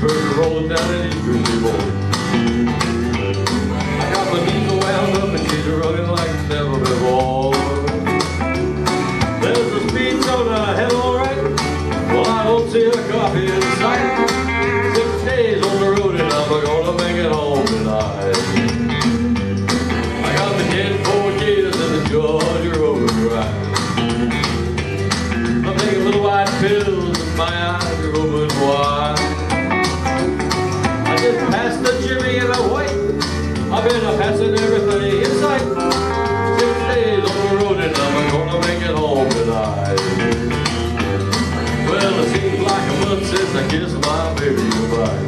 bird rolling down an Easterly road. I got my knees wound up and she's running like never before. There's a speed soda, hell alright. Well, I don't see a coffee in sight. 6 days on the road and I'm gonna make it home tonight. I got the 10 Ford Gators and the Georgia Overdrive. I'm taking little white pills and my eyes are open wide. I just passed the Jimmy and a white. I've been passing everything in sight. 6 days on the road and I'm gonna make it home tonight. Well, it seems like a month since I kissed my baby goodbye.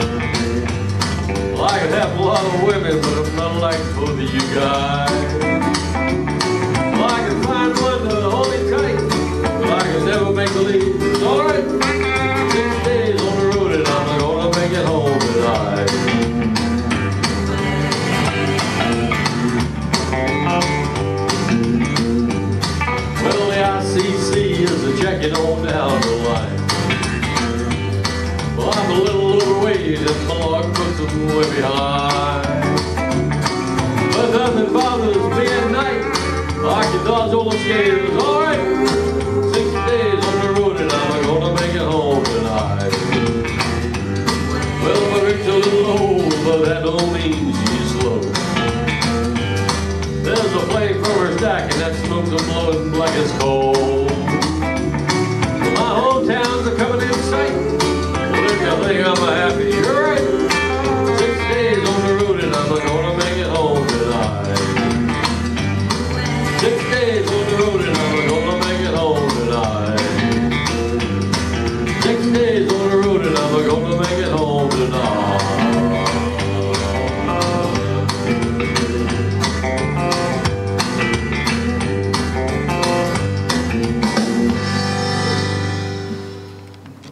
Well, I could have a lot of women, but I'm not like both of you guys. Well, I can find one to hold me tight, but I can never make believe. It's alright. 6 days on the road and I'm gonna make it home tonight. Well, the ICC is checking on down the line. Well, I'm a little overweight and my log puts them way behind. But nothing bothers me at night. I can dodge all the scales, alright. 6 days on the road and I'm gonna make it home tonight. Well, my rick's a little old, but that don't mean she's slow. There's a flame from her stack and that smoke's a blowing like it's cold.